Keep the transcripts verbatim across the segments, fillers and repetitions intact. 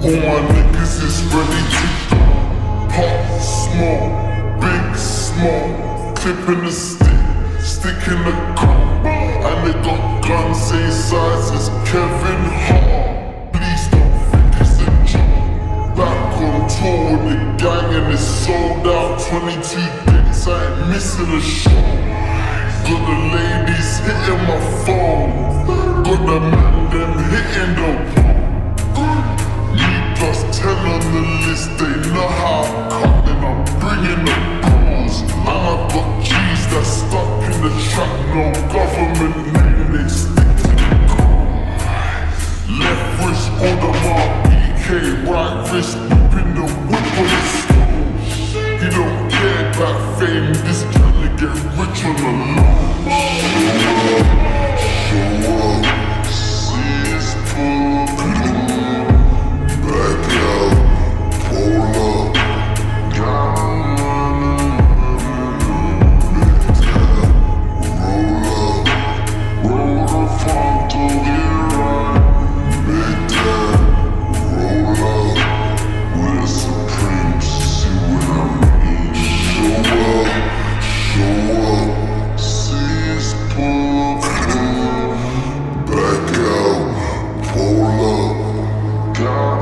All my niggas is ready to go. Pop, smoke, big smoke. Clipping the stick, stick in the car. And they got guns same size as Kevin Hart. Please don't think it's a joke. Back on tour with the gang and it's sold out. Twenty-two dates, I ain't missing a show. Got the ladies hitting my phone. Got the man them hitting the wall. Me plus ten on the list, they know how I'm cutting. I'm bringing the bros. And I got G's that stuck in the trap. No government name, they stick to the car. Left wrist Audemars B K, right wrist whipping the whip on the stone. He don't care about fame, this trying to get rich on the low. Show up, see it's full of blue. Back out, pull up, down, big down, roll up, roll the funk to get right. Big down, roll up, we're supreme, see what I mean. Show up, show up, see it's full of blue. Back out, pull up, down.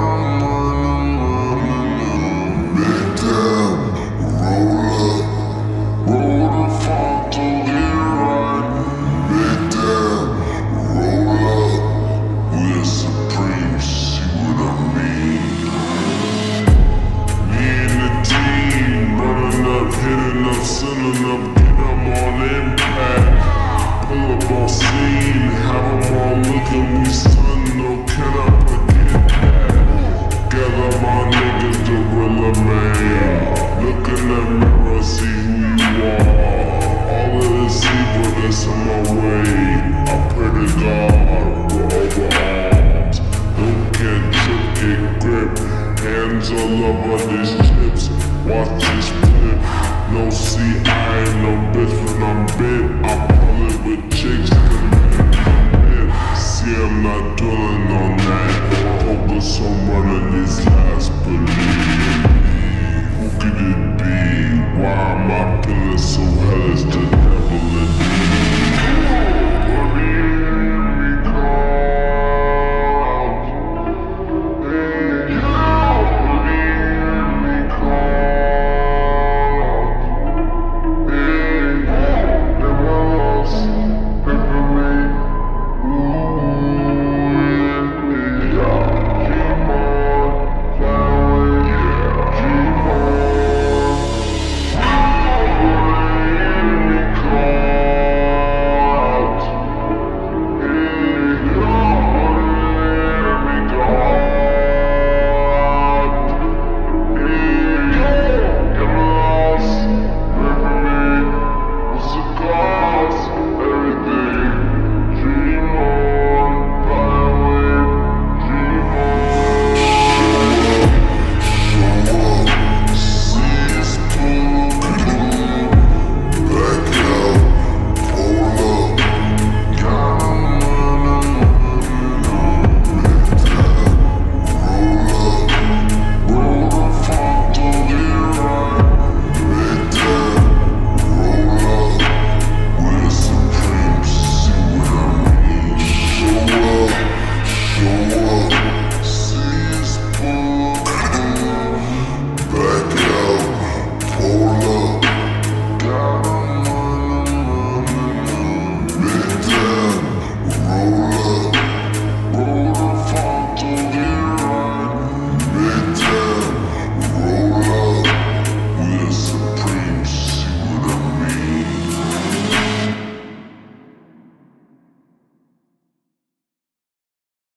Sending up, get them on impact. Pull up on scene, have them all looking, we stun, no can I forget that. Gather my niggas, gorilla man. Look in the mirror, see who you are. All of this evilness on my way. I pray to God, we're over arms. Don't get trip, get grip. Hands all over these chips. Watch this flip. No, see, I ain't no bitch when I'm bit. I pull it with chicks to make them bit. See, I'm not dwelling on that. Focus on running these lives, believe. Who could it be? Why am I feeling so hellish today?